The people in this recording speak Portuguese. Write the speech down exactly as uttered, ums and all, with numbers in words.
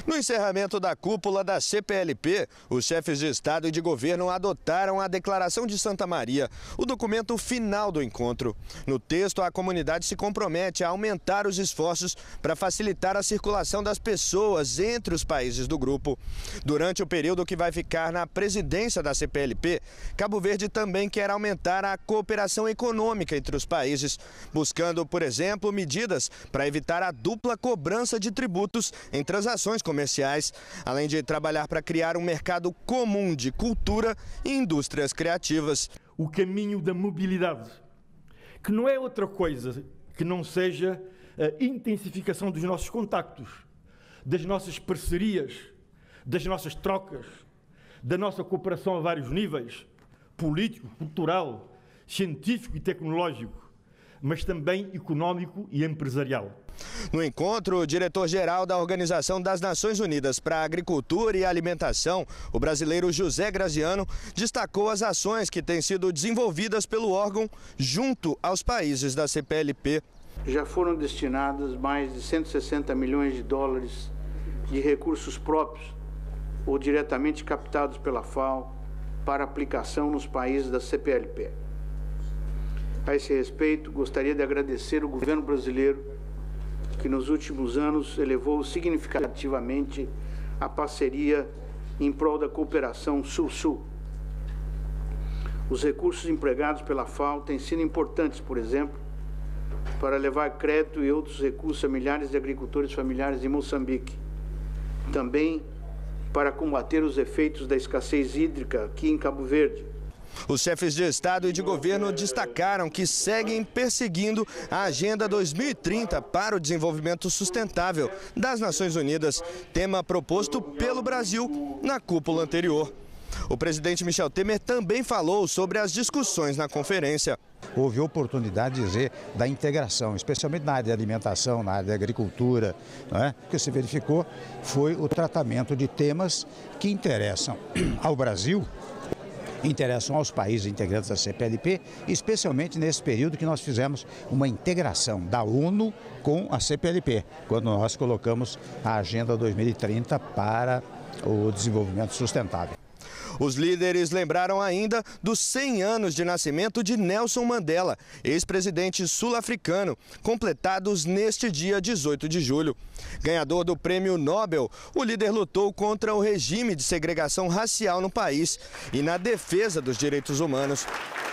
No encerramento da cúpula da C P L P, os chefes de Estado e de governo adotaram a Declaração de Santa Maria, o documento final do encontro. No texto, a comunidade se compromete a aumentar os esforços para facilitar a circulação das pessoas entre os países do grupo. Durante o período que vai ficar na presidência da C P L P, Cabo Verde também quer aumentar a cooperação econômica entre os países, buscando, por exemplo, medidas para evitar a dupla cobrança de tributos em transações comerciais, além de trabalhar para criar um mercado comum de cultura e indústrias criativas. O caminho da mobilidade, que não é outra coisa que não seja a intensificação dos nossos contactos, das nossas parcerias, das nossas trocas, da nossa cooperação a vários níveis, político, cultural, científico e tecnológico, mas também econômico e empresarial. No encontro, o diretor-geral da Organização das Nações Unidas para a Agricultura e Alimentação, o brasileiro José Graziano, destacou as ações que têm sido desenvolvidas pelo órgão junto aos países da C P L P. Já foram destinados mais de cento e sessenta milhões de dólares de recursos próprios ou diretamente captados pela FAO para aplicação nos países da C P L P. A esse respeito, gostaria de agradecer o governo brasileiro, que nos últimos anos elevou significativamente a parceria em prol da cooperação Sul-Sul. Os recursos empregados pela FAO têm sido importantes, por exemplo, para levar crédito e outros recursos a milhares de agricultores familiares em Moçambique. Também para combater os efeitos da escassez hídrica aqui em Cabo Verde. Os chefes de Estado e de governo destacaram que seguem perseguindo a Agenda dois mil e trinta para o desenvolvimento sustentável das Nações Unidas, tema proposto pelo Brasil na cúpula anterior. O presidente Michel Temer também falou sobre as discussões na conferência. Houve oportunidade de dizer da integração, especialmente na área de alimentação, na área de agricultura, não é? O que se verificou foi o tratamento de temas que interessam ao Brasil, interessam aos países integrantes da C P L P, especialmente nesse período que nós fizemos uma integração da ONU com a C P L P, quando nós colocamos a Agenda dois mil e trinta para o desenvolvimento sustentável. Os líderes lembraram ainda dos cem anos de nascimento de Nelson Mandela, ex-presidente sul-africano, completados neste dia dezoito de julho. Ganhador do Prêmio Nobel, o líder lutou contra o regime de segregação racial no país e na defesa dos direitos humanos.